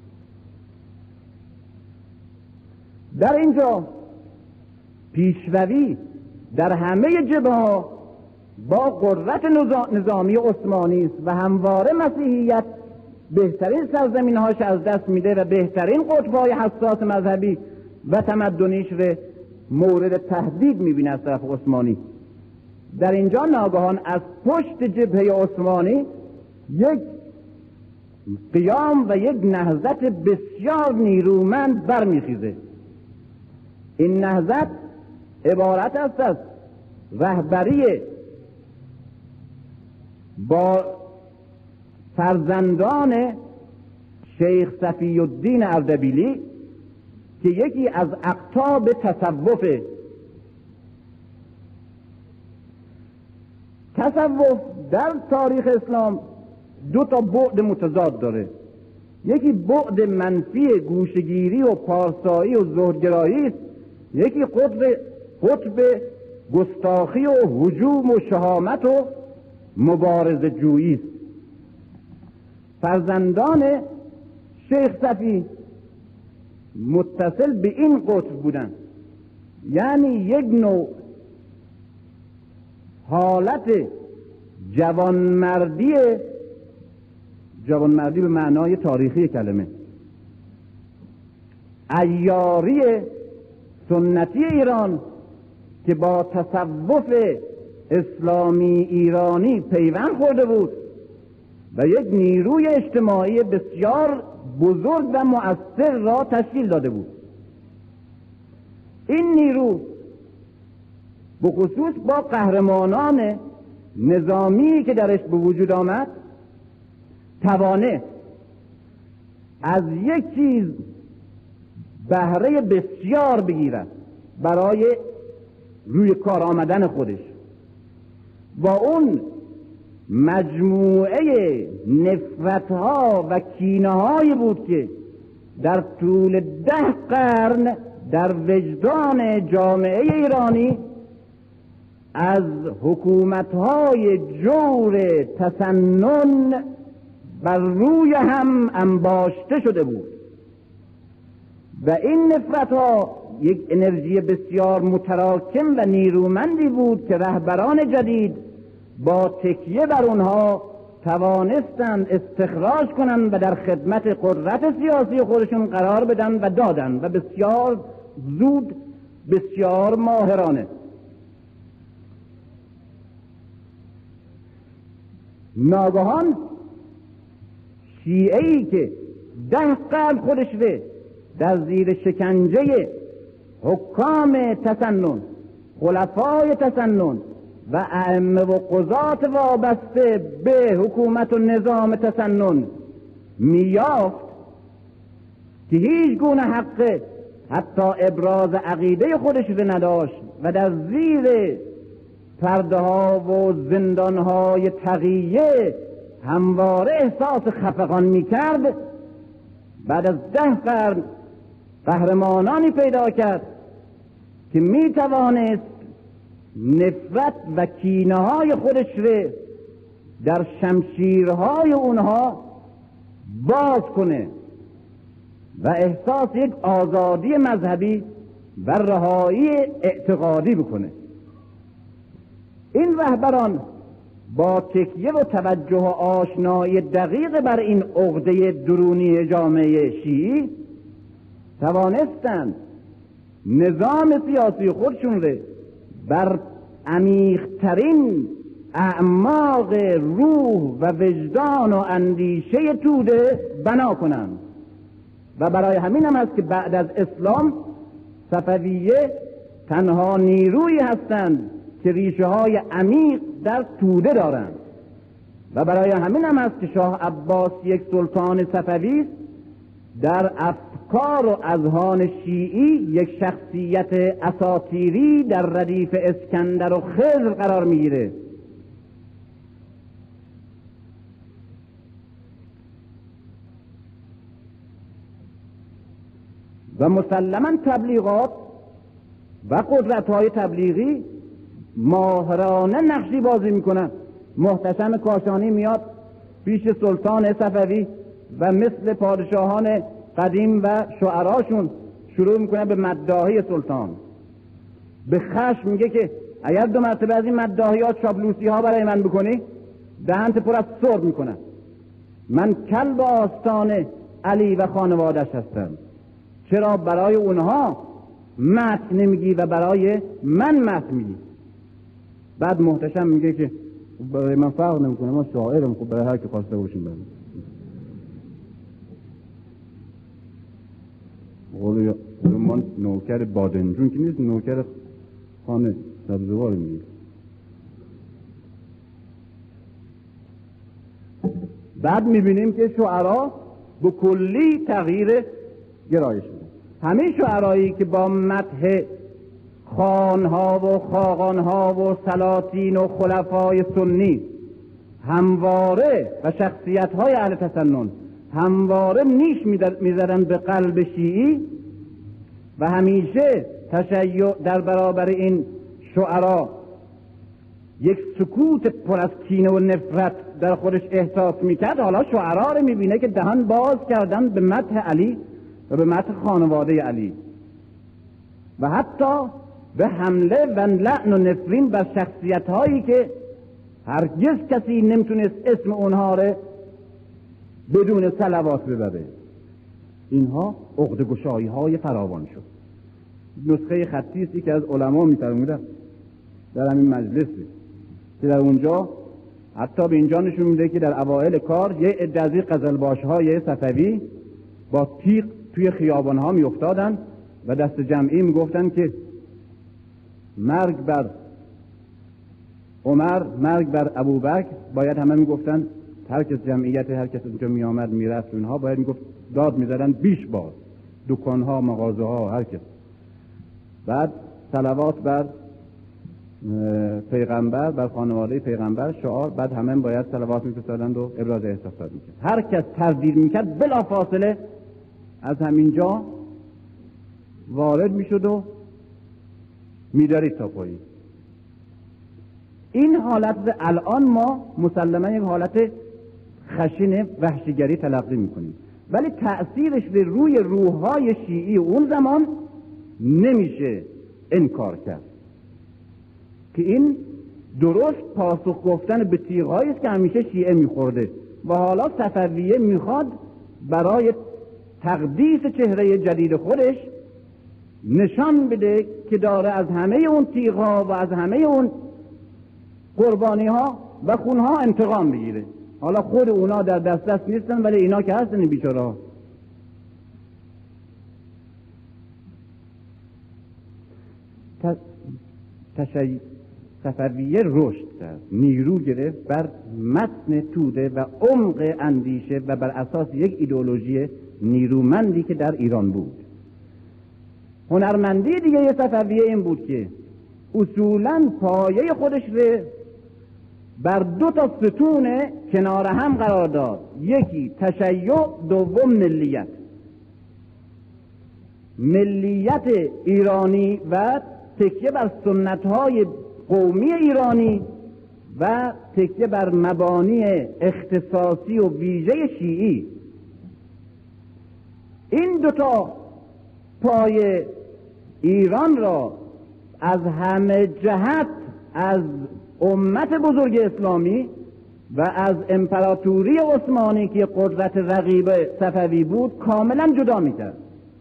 در اینجا پیشروی در همه جبهه‌ها با قدرت نظامی عثمانی است و همواره مسیحیت بهترین سرزمین‌هاش از دست میده و بهترین قطب‌های حساس مذهبی و تمدنیش رو مورد تهدید میبینه از طرف عثمانی. در اینجا ناگهان از پشت جبهه عثمانی یک قیام و یک نهضت بسیار نیرومند برمیخیزه. این نهضت عبارت است از رهبری با فرزندان شیخ صفی الدین اردبیلی که یکی از اقطاب تصوف. تصوف در تاریخ اسلام دو تا بعد متضاد داره. یکی بعد منفی گوشگیری و پارسایی و زهدگرایی است، یکی قطب قطب گستاخی و هجوم و شهامت و مبارزه جویی است. فرزندان شیخ صفی متصل به این قطب بودن، یعنی یک نوع حالت جوانمردی، جوانمردی به معنای تاریخی کلمه، عیاری سنتی ایران که با تصوف اسلامی ایرانی پیوند خورده بود و یک نیروی اجتماعی بسیار بزرگ و مؤثر را تشکیل داده بود. این نیرو به خصوص با قهرمانان نظامی که درش به وجود آمد توانه از یک چیز بهره بسیار بگیرد برای روی کار آمدن خودش، با اون مجموعه نفرت‌ها و کینه‌هایی بود که در طول ده قرن در وجدان جامعه ایرانی از حکومت‌های جور تسنن بر روی هم انباشته شده بود و این نفرت‌ها یک انرژی بسیار متراکم و نیرومندی بود که رهبران جدید با تکیه بر اونها توانستند استخراج کنند و در خدمت قدرت سیاسی خودشون قرار بدن و دادن و بسیار زود، بسیار ماهرانه. ناگهان شیعه‌ای که ده قرن خودش رو در زیر شکنجه حکام تسنن، خلفای تسنن و ائمه و قضات وابسته به حکومت و نظام تسنن میافت که هیچ گونه حق حتی ابراز عقیده خودش رو نداشت و در زیر پرده ها و زندان های تقیه همواره احساس خفقان میکرد، بعد از ده قرن قهرمانانی پیدا کرد که میتوانست نفرت و کینه های خودش رو در شمشیرهای اونها باز کنه و احساس یک آزادی مذهبی و رهایی اعتقادی بکنه. این رهبران با تکیه و توجه و آشنایی دقیق بر این عقده درونی جامعه شیعی توانستند نظام سیاسی خودشون رو بر عمیق‌ترین اعماق روح و وجدان و اندیشه توده بنا کنند و برای همین هم است که بعد از اسلام صفویه تنها نیرویی هستند که ریشه های عمیق در توده دارند و برای همین هم است که شاه عباس یک سلطان صفوی در افکار و اذهان شیعی یک شخصیت اساطیری در ردیف اسکندر و خضر قرار میگیره. و مسلما تبلیغات و قدرت‌های تبلیغی ماهرانه نقشی بازی میکنن. محتشم کاشانی میاد پیش سلطان صفوی و مثل پادشاهان قدیم و شعراشون شروع میکنه به مداحی سلطان. به خشم میگه که اگر دو مرتبه از این مداحیات چاپلوسی ها برای من بکنی دهنت پر از سرب میکنم. من کلب آستان علی و خانوادش هستم، چرا برای اونها متن نمیگی و برای من متن میگی؟ بعد محتشم میگه که برای من فرق نمیکنه، ما شاعرم، خب برای هر که خواسته باشیم بریم. قول ما نوکر بادنجون که نیست، نوکر خانه سبزوار میگه. بعد میبینیم که شعرا به کلی تغییر گرایش میدن. همه شعرایی که با مدح خانها و خاقانها و سلاطین و خلفای سنی همواره و شخصیت‌های اهل تسنن همواره نیش می‌زدن به قلب شیعی و همیشه تشیع در برابر این شعرا یک سکوت پر از کینه و نفرت در خودش احساس میکرد. حالا شعرا رو میبینه که دهان باز کردن به مدح علی و به مدح خانواده علی و حتی به حمله و لعن و نفرین بر شخصیت هایی که هرگز کسی نمیتونست اسم اونها رو بدون صلوات ببره. اینها عقده گشایی های فراوان شد. نسخه خطی است که از علما میفرمودن در همین مجلسی که در اونجا حتی به اینجا نشون میده که در اوائل کار یه عده از قزلباش های صفوی با تیغ توی خیابان ها میافتادن و دست جمعی میگفتن که مرگ بر عمر، مرگ بر ابوبکر. باید همه میگفتن، هر کس جمعیت هر کس اونجا میآمد میرفت اونها باید میگفت داد میزدن بیش باز، دکان ها، مغازه ها، هر کس. بعد صلوات بر پیغمبر، بر خانواده پیغمبر شعار، بعد همه باید صلوات میفرستادند و ابراز احساسات میکرد. هر کس تردید میکرد بلا فاصله از همینجا وارد میشد و میدارید تا پایین. این حالت الان ما مسلما یک حالت خشن وحشیگری تلقی میکنیم، ولی تأثیرش به روی روحهای شیعی اون زمان نمیشه انکار کرد که این درست پاسخ گفتن به تیغ‌هایی است که همیشه شیعه میخورده و حالا صفویه میخواد برای تقدیس چهره جدید خودش نشان بده که داره از همه اون تیغ‌ها و از همه اون قربانی‌ها و خونها انتقام بگیره. حالا خود اونا در دست دست نیستن ولی اینا که هستن بیچاره‌ها. تشیع صفویه رشد کرد، نیرو گرفت بر متن توده و عمق اندیشه و بر اساس یک ایدئولوژی نیرومندی که در ایران بود. هنرمندی دیگه صفویه این بود که اصولاً پایه خودش رو بر دو تا ستون کنار هم قرار داد، یکی تشیع، دوم ملیت. ملیت ایرانی و تکیه بر سنت‌های قومی ایرانی و تکیه بر مبانی اختصاصی و ویژه شیعی. این دوتا پای ایران را از همه جهت از امت بزرگ اسلامی و از امپراتوری عثمانی که قدرت رقیب صفوی بود کاملا جدا می‌کرد.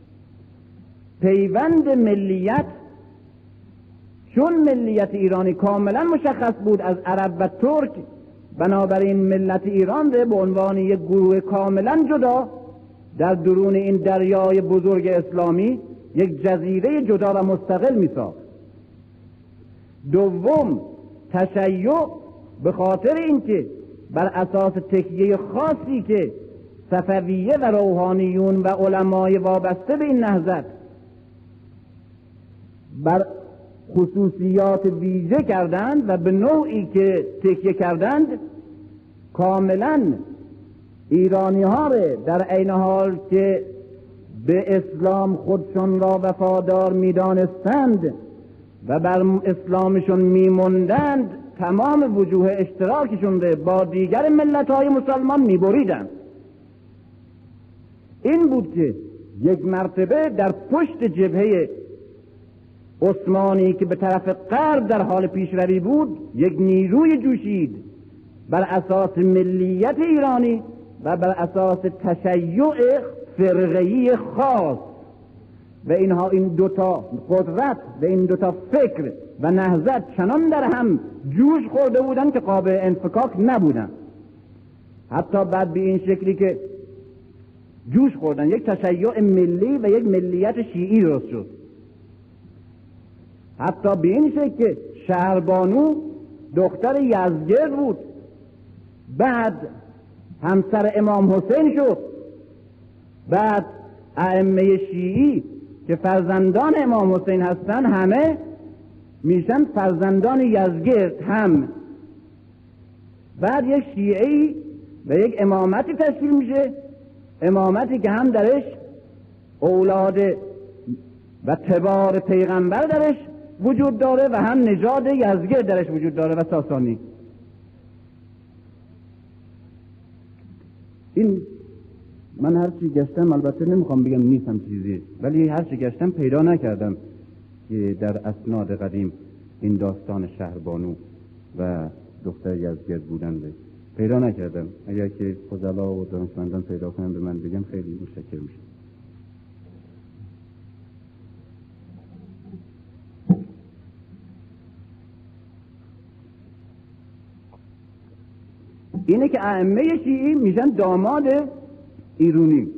پیوند ملیت، چون ملیت ایرانی کاملا مشخص بود از عرب و ترک، بنابراین ملت ایران را به عنوان یک گروه کاملا جدا در درون این دریای بزرگ اسلامی یک جزیره جدا و مستقل می‌ساخت. دوم، تشیع به خاطر اینکه بر اساس تکیه خاصی که صفویه و روحانیون و علمای وابسته به این نهضت بر خصوصیات ویژه کردند و به نوعی که تکیه کردند کاملا ایرانی ها در عین حال که به اسلام خودشون را وفادار می‌دانستند و بر اسلامشون می‌ماندند، تمام وجوه اشتراکشون را با دیگر ملت‌های مسلمان می‌بریدند. این بود که یک مرتبه در پشت جبهه عثمانی که به طرف غرب در حال پیشروی بود یک نیروی جوشید بر اساس ملیت ایرانی و بر اساس تشیع فرقه‌ای خاص و اینها این دوتا قدرت و این دوتا فکر و نهضت چنان در هم جوش خورده بودند که قابل انفکاک نبودند. حتی بعد به این شکلی که جوش خوردن، یک تشیع ملی و یک ملیت شیعی درست شد. حتی به این شکل که شهربانو دختر یزدگرد بود، بعد همسر امام حسین شد، بعد ائمه شیعی که فرزندان امام حسین هستن همه میشن فرزندان یزدگرد هم. بعد یک شیعی و یک امامتی تشکیل میشه، امامتی که هم درش اولاد و تبار پیغمبر درش وجود داره و هم نژاد یزدگرد درش وجود داره و ساسانی. این من هر چی گشتم، البته نمیخوام بگم نیستم چیزی، ولی هر چی گشتم پیدا نکردم که در اسناد قدیم این داستان شهربانو و دختر یزدگرد بودن به پیدا نکردم. اگر که فضلا و دانشمندان پیدا کنن به من بگن خیلی متشکر میشم. اینه که ائمه شیعی میشن داماد ایرانی.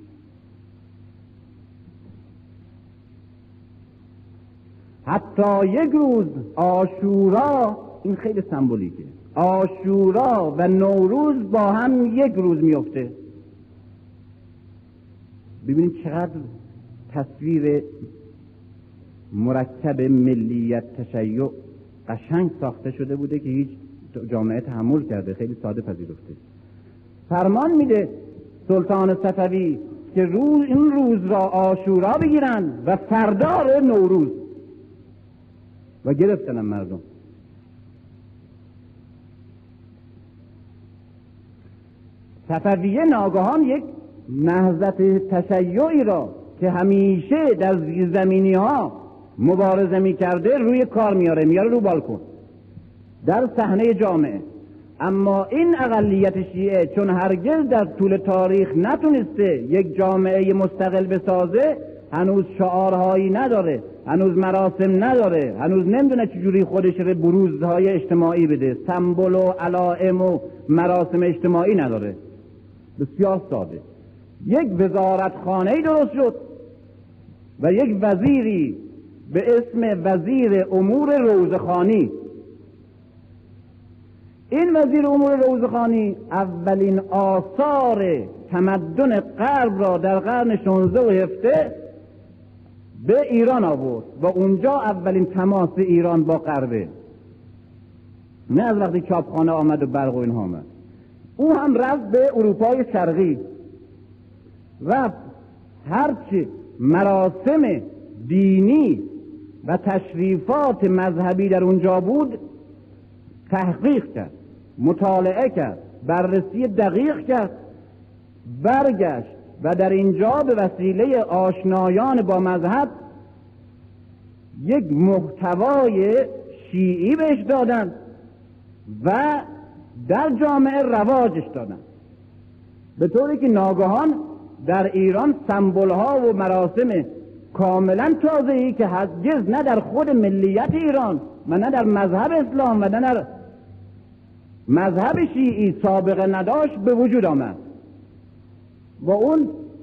حتی یک روز عاشورا، این خیلی سمبولیکه، عاشورا و نوروز با هم یک روز میفته. ببینید چقدر تصویر مرکب ملیت تشیع قشنگ ساخته شده بوده که هیچ جامعه تحمل کرده، خیلی ساده پذیرفته. فرمان میده سلطان صفوی که روز این روز را عاشورا بگیرن و فردار نوروز، و گرفتنم مردم. صفویه ناگهان یک نهضت تشیعی را که همیشه در زیرزمینی ها مبارزه می کرده روی کار میاره، میاره رو بالکن در صحنه جامعه. اما این اقلیت شیعه چون هرگز در طول تاریخ نتونسته یک جامعه مستقل بسازه، هنوز شعارهایی نداره، هنوز مراسم نداره، هنوز نمیدونه چجوری خودش رو بروزهای اجتماعی بده، سمبل و علائم و مراسم اجتماعی نداره. بسیار ساده یک وزارت خانه‌ای درست شد و یک وزیری به اسم وزیر امور روزخانی. این وزیر امور روزخانی اولین آثار تمدن غرب را در قرن شانزده و هفده به ایران آورد و اونجا اولین تماس ایران با غربه، نه از وقتی چاپخانه آمد و برق و اینها آمد. او هم رفت به اروپای شرقی، رفت هرچی مراسم دینی و تشریفات مذهبی در اونجا بود تحقیق کرد، مطالعه کرد، بررسی دقیق کرد، برگشت و در اینجا به وسیله آشنایان با مذهب یک محتوای شیعی بهش دادن و در جامعه رواجش دادن، به طوری که ناگهان در ایران سمبل ها و مراسم کاملا تازه‌ای که هرگز نه در خود ملیت ایران و نه در مذهب اسلام و نه در مذهب شیعی سابقه نداشت به وجود آمد. و اون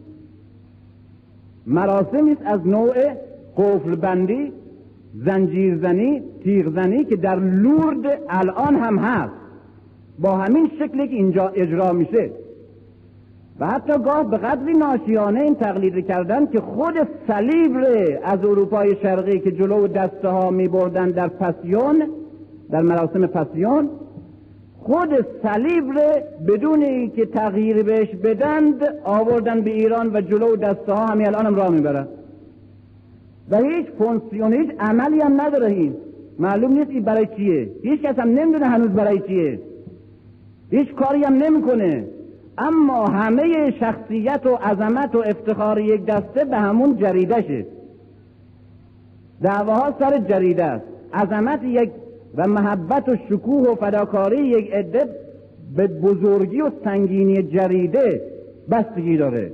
مراسمی است از نوع قفل بندی، زنجیر زنی، تیغ زنی که در لورد الان هم هست با همین شکلی که اینجا اجرا میشه، و حتی گاه به قدری ناشیانه این تقلید کردن که خود صلیب ره از اروپای شرقی که جلو دسته ها می بردن در پسیون، در مراسم پسیون، خود صلیب ره بدون اینکه تغییر بهش بدند آوردن به ایران و جلو دسته ها همین الان هم راه میبرن و هیچ فونکسیون، هیچ عملی هم نداره. این معلوم نیست این برای چیه، هیچ کس هم نمیدونه هنوز برای چیه، هیچ کاری هم نمیکنه، اما همه شخصیت و عظمت و افتخار یک دسته به همون جریدهشه. دعواها سر جریده است. عظمت یک و محبت و شکوه و فداکاری یک عده به بزرگی و سنگینی جریده بستگی داره.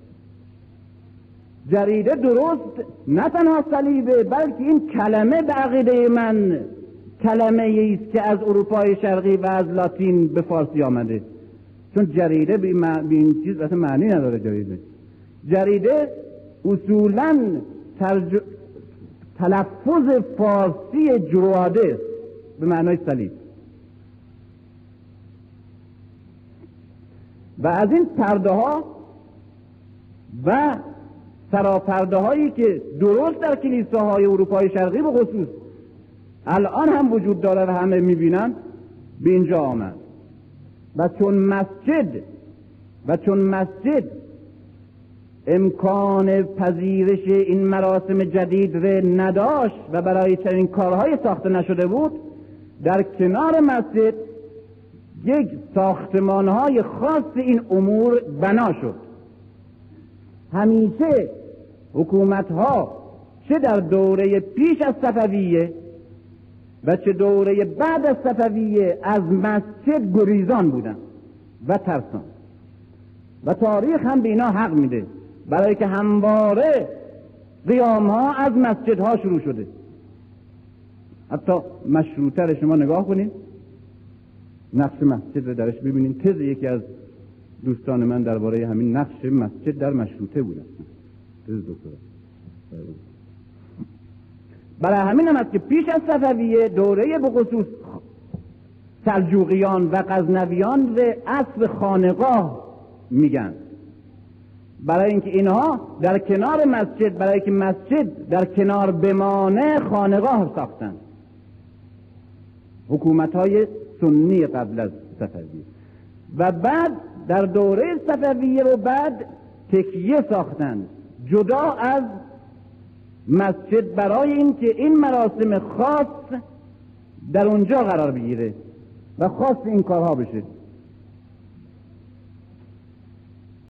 جریده درست نه تنها صلیبه، بلکه این کلمه به عقیده من کلمه ایست که از اروپای شرقی و از لاتین به فارسی آمده، چون جریده به این چیز اصلا معنی نداره. جریده جریده اصولاً ترج... تلفظ فارسی جواده به معنای صلیب. و از این پرده ها و سراپرده هایی که درست در کلیساهای اروپای شرقی به خصوص الان هم وجود داره و همه میبینن به اینجا آمد. و چون مسجد و چون مسجد امکان پذیرش این مراسم جدید را نداشت و برای چنین کارهای ساخته نشده بود، در کنار مسجد یک ساختمانهای خاص این امور بنا شد. همیشه حکومتها چه در دوره پیش از صفویه و چه دوره بعد از صفویه از مسجد گریزان بودن و ترسان، و تاریخ هم به اینا حق میده، برای که همواره قیامها از مسجدها شروع شده. حتی مشروطه رو شما نگاه کنید، نقش مسجد رو درش ببینید. تز یکی از دوستان من درباره همین نقش مسجد در مشروطه بود. تز دکتر. برای همین هم است که پیش از صفویه دوره به خصوص سلجوقیان و غزنویان و عصر خانقاه میگن، برای اینکه اینها در کنار مسجد، برای که مسجد در کنار بمانه، خانقاه ساختن. حکومت‌های سنی قبل از صفویه و بعد در دوره صفویه و بعد تکیه ساختن جدا از مسجد، برای اینکه این مراسم خاص در اونجا قرار بگیره و خاص این کارها بشه.